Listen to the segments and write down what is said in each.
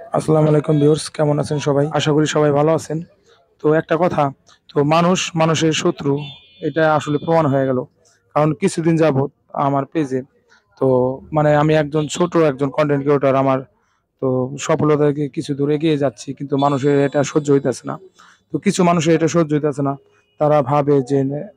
আসসালামু আলাইকুম ভিউয়ার্স, কেমন আছেন সবাই? আশা করি সবাই ভালো আছেন। তো একটা কথা, তো মানুষ মানুষের শত্রু, এটা আসলে প্রমাণ হয়ে গেল। কারণ কিছুদিন যাবত আমার পেজে, তো মানে আমি একজন ছোট একজন কন্টেন্ট ক্রিয়েটর, আমার তো সফলতাকে কিছু দূর এগিয়ে যাচ্ছি, কিন্তু মানুষের এটা সহ্য হইতেছে না। তো কিছু মানুষের এটা সহ্য হইতেছে না, তারা ভাবে যে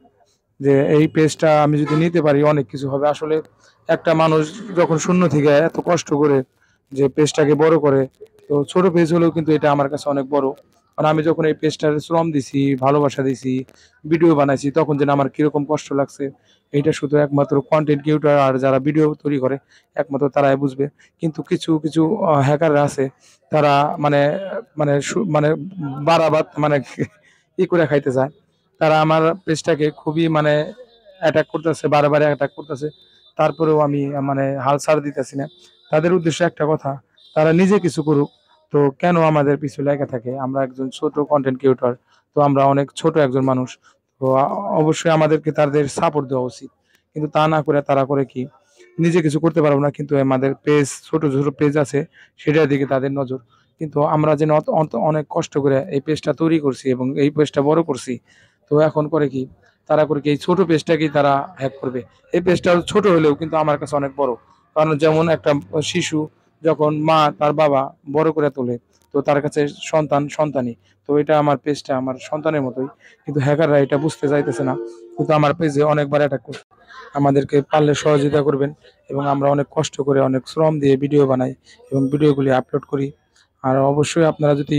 এই পেজটা আমি যদি নিতে পারি অনেক কিছু হবে। আসলে একটা মানুষ যখন শূন্য থেকে এত কষ্ট করে যে পেজটাকে বড় করে, তো ছোট পেজ হলেও কিন্তু এটা আমার কাছে অনেক বড়। কারণ আমি যখন এই পেজটার শ্রম দিছি, ভালোবাসা দিছি, ভিডিও বানাইছি, তখন যেন আমার কিরকম কষ্ট লাগছে, এটা শুধু একমাত্র কন্টেন্ট ক্রিয়েটর আর যারা ভিডিও তৈরি করে একমাত্র তারাই বুঝবে। কিন্তু কিছু কিছু হ্যাকাররা আছে, তারা মানে মানে বাড়াবাদ মানে ই করে খাইতে চায়। তারা আমার পেজটাকে খুবই মানে অ্যাটাক করতেছে, বারে বারে অ্যাটাক করতেছে। তারপরেও আমি মানে হাল ছাড় দিতেছি না। তাদের উদ্দেশ্যে একটা কথা, তারা নিজে কিছু করুক, তো কেন আমাদের পিছু লেগে থাকে? আমরা একজন ছোট কন্টেন্ট ক্রিয়েটর, তো আমরা অনেক ছোট একজন মানুষ। তো অবশ্যই আমাদেরকে তাদের সাপোর্ট দেওয়া উচিত। কিন্তু তা না করে তারা করে কি, নিজে কিছু করতে পারবো না, কিন্তু আমাদের পেজ, ছোট ছোট পেজ আছে, সেটার দিকে তাদের নজর। কিন্তু আমরা যেন অনেক কষ্ট করে এই পেজটা তৈরি করছি এবং এই পেজটা বড় করছি, তো এখন করে কি, তারা করে কি এই ছোট পেজটাকেই তারা হ্যাক করবে। এই পেজটা ছোট হলেও কিন্তু আমার কাছে অনেক বড়। কারণ যেমন একটা শিশু যখন মা তার বাবা বড় করে তোলে, তো তার কাছে সন্তান সন্তানই। তো এটা আমার পেজটা আমার সন্তানের মতোই। কিন্তু হ্যাকাররা এটা বুঝতে চাইতেছে না, কিন্তু আমার পেজে অনেকবার অ্যাটাক করছে। আমাদেরকে পারলে সহযোগিতা করবেন, এবং আমরা অনেক কষ্ট করে অনেক শ্রম দিয়ে ভিডিও বানাই এবং ভিডিওগুলি আপলোড করি। আর অবশ্যই আপনারা যদি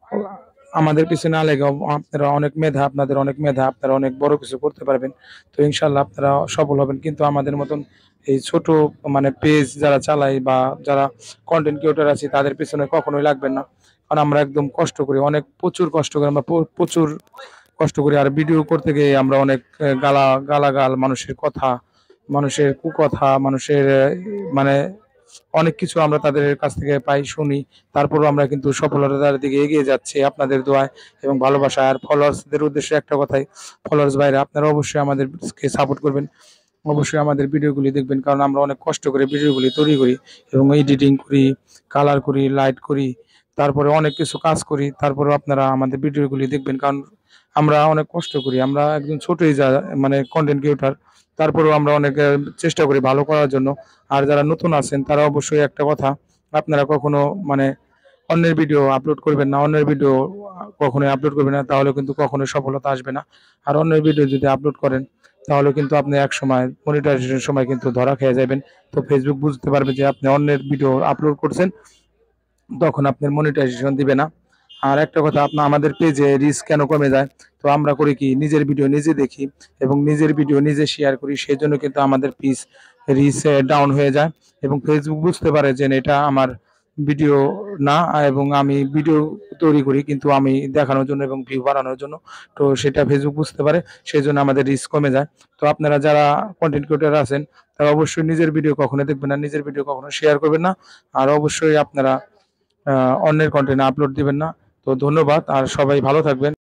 আমাদের পিছনে না লেগে, আপনারা অনেক মেধা, আপনাদের অনেক মেধা, আপনারা অনেক বড় কিছু করতে পারবেন। তো ইনশাল্লাহ আপনারা সফল হবেন। কিন্তু আমাদের মতন এই ছোট মানে পেজ যারা চালায় বা যারা কন্টেন্ট ক্রিয়েটর আছে, তাদের পিছনে কখনোই লাগবেন না। কারণ আমরা একদম কষ্ট করি, অনেক প্রচুর কষ্ট করি, আমরা প্রচুর কষ্ট করি। আর ভিডিও করতে গিয়ে আমরা অনেক গালাগাল, মানুষের কথা, মানুষের কুকথা, মানুষের মানে অনেক কিছু আমরা তাদের কাছ থেকে পাই, শুনি। তারপরও আমরা কিন্তু সফলতার দিকে এগিয়ে যাচ্ছি আপনাদের দোয়ায় এবং ভালোবাসা। আর ফলোয়ার্সদের উদ্দেশ্যে একটা কথাই, ফলোয়ার্স ভাইরা, আপনারা অবশ্যই আমাদেরকে সাপোর্ট করবেন, অবশ্যই আমাদের ভিডিওগুলি দেখবেন। কারণ আমরা অনেক কষ্ট করে ভিডিওগুলি তৈরি করি এবং এডিটিং করি, কালার করি, লাইট করি, তারপরে অনেক কিছু কাজ করি। তারপরেও আপনারা আমাদের ভিডিওগুলি দেখবেন, কারণ আমরা অনেক কষ্ট করি। আমরা একজন ছোটই যা মানে কন্টেন্ট ক্রিয়েটর, তারপরেও আমরা অনেক চেষ্টা করি ভালো করার জন্য। আর যারা নতুন আছেন তারা অবশ্যই একটা কথা, আপনারা কখনো মানে অন্যের ভিডিও আপলোড করবেন না, অন্যের ভিডিও কখনোই আপলোড করবেন না, তাহলে কিন্তু কখনোই সফলতা আসবে না। আর অন্যের ভিডিও যদি আপলোড করেন, তাহলে কিন্তু আপনি এক সময় মনিটাইজেশনের সময় কিন্তু ধরা খেয়ে যাবেন। তো ফেসবুক বুঝতে পারবে যে আপনি অন্যের ভিডিও আপলোড করছেন, তখন আপনার মনিটাইজেশন দিবে না। আর একটা কথা, আপনার আমাদের পেজে রিচ কেন কমে যায়? তো আমরা করি কি, নিজের ভিডিও নিজে দেখি এবং নিজের ভিডিও নিজে শেয়ার করি, সেই জন্য কিন্তু আমাদের রিচ ডাউন হয়ে যায়। এবং ফেসবুক বুঝতে পারে যে এটা আমার ভিডিও না, এবং আমি ভিডিও তৈরি করি কিন্তু আমি দেখানোর জন্য এবং ভিউ বাড়ানোর জন্য। তো সেটা ফেসবুক বুঝতে পারে, সেই জন্য আমাদের রিচ কমে যায়। তো আপনারা যারা কন্টেন্ট ক্রিয়েটর আছেন, তারা অবশ্যই নিজের ভিডিও কখনো দেখবেন না, নিজের ভিডিও কখনো শেয়ার করবেন না। আর অবশ্যই আপনারা অন্যের কন্টেন্ট আপলোড দিবেন না। তো ধন্যবাদ, আর সবাই ভালো থাকবেন।